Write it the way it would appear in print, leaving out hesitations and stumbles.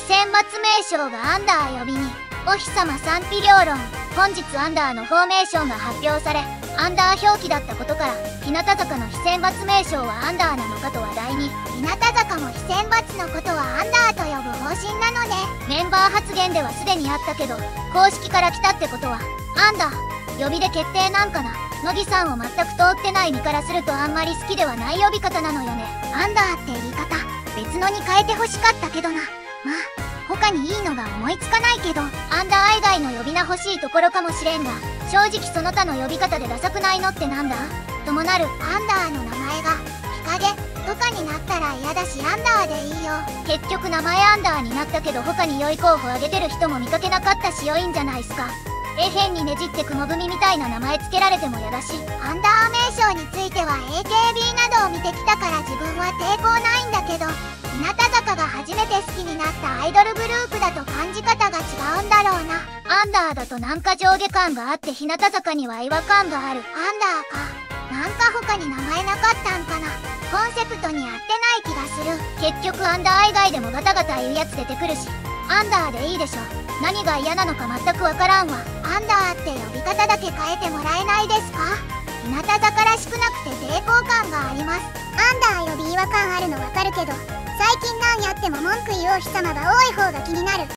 選抜名称がアンダー呼びにお日様賛否両論。本日アンダーのフォーメーションが発表され、アンダー表記だったことから日向坂の非選抜名称はアンダーなのかと話題に。 日向坂も非選抜のことはアンダーと呼ぶ方針なのね。 メンバー発言ではすでにあったけど、公式から来たってことはアンダー呼びで決定なんかな。乃木さんを全く通ってない身からするとあんまり好きではない呼び方なのよね。 アンダーって言い方別のに変えてほしかったけどな。まあ他にいいのが思いつかないけど、 アンダー以外の呼び名欲しいところかもしれんが、正直その他の呼び方でダサくないのってなんだともなる。 アンダーの名前が日陰とかになったら嫌だし、アンダーでいいよ。 結局名前アンダーになったけど、他に良い候補挙げてる人も見かけなかったし良いんじゃないすか。変にねじって雲組みたいな名前つけられても嫌だし。 アンダー名称については AKB などを見てきたから自分は抵抗ないんだけど、日向坂が初めて好きになったアイドルグループだと感じ方が違うんだろうな。 アンダーだとなんか上下感があって日向坂には違和感がある。 アンダーか。なんか他に名前なかったんかな。コンセプトに合ってない気がする。 結局アンダー以外でもガタガタ言うやつ出てくるし、アンダーでいいでしょ。何が嫌なのか全くわからんわ。 アンダーって呼び方だけ変えてもらえないですか。日向坂らしくなくて抵抗感があります。アンダー呼び違和感あるのわかるけど、最近なんやっても文句言うお日様が多い方が気になる。